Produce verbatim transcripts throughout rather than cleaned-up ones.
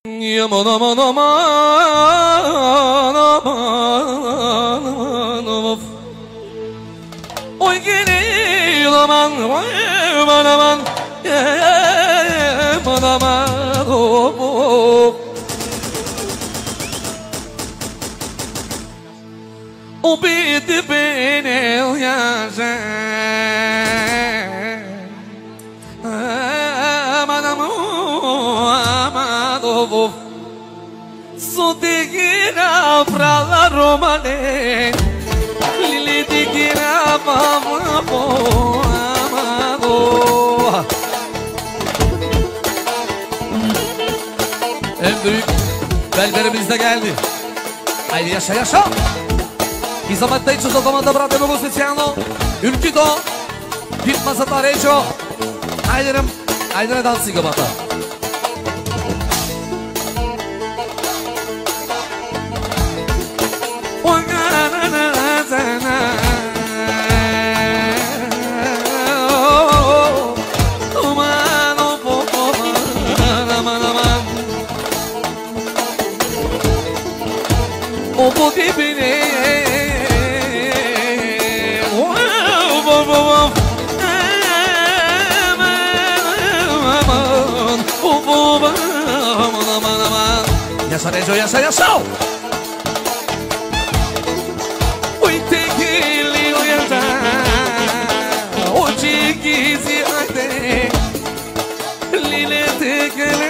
Aman aman aman aman aman. Oy gelin aman aman aman aman aman oh. O bitti beni yaşa aman aman aman oh. Su te gira pra la romane Lili te gira mama po amado. En büyük bellerimiz de geldi. Haydi yaşa yaşa. I zamettejcie do komanda brata Bogu specjalno. Ülküdo Gitmasa tarejo. Haydirim Haydire dansı gabata. O bu dibine Yaşa Neco yaşa yaşa. Oi te gili oyanda o çikizi ate lile te gele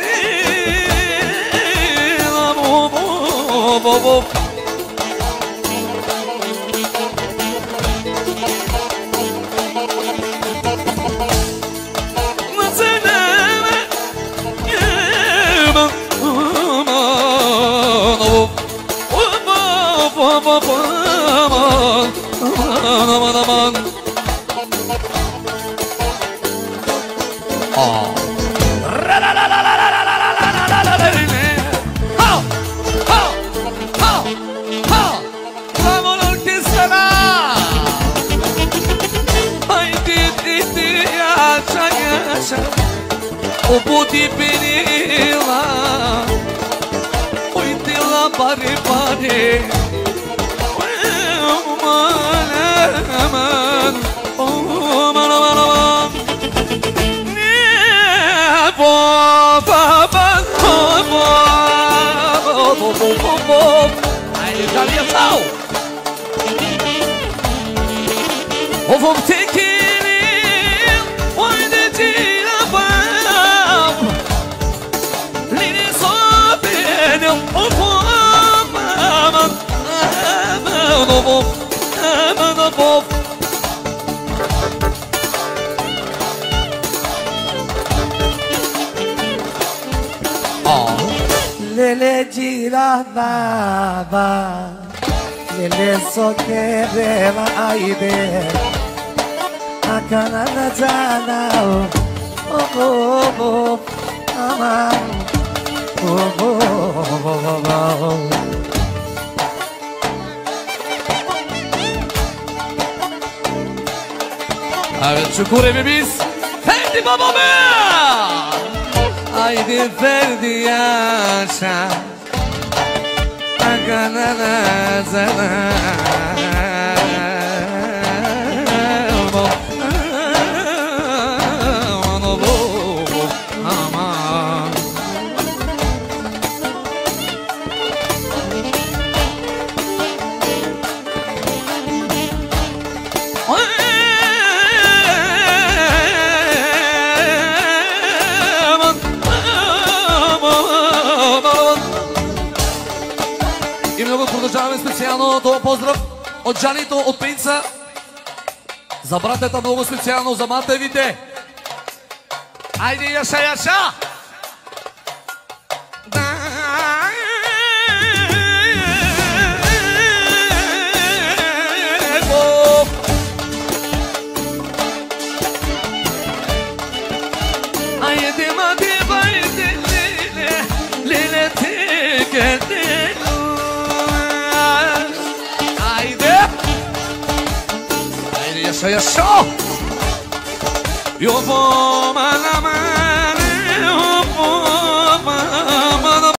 la bo bo bo bo. Aman aman. Oh. Ha ha ha ha. Vamos orquestra. Haydi haydi yaşa yaşa. O bu dibine oy dila pare pare. Aman aman aman aman aman. Ne bo ba ba bo bo bo bo bo bo. Haydi çalıyor sağ. Of of tekilim oydu cilabam. Lini sobenim of aman aman of of. Aman of oh. Lele girava Lele soquereva aide Akanana jana oh oh oh aman oh oh oh oh. Evet Çukur evimiz Ferdi babamı. Haydi Ferdi yaşa Akanana zana aman. И много продължаваме специално този поздрав от Джанито, от Пинца. За братята много специално, за матевите. Айде яша яша! Айде мати байде леле, леле теке леле. Yaşa yaşa. Yo bo mana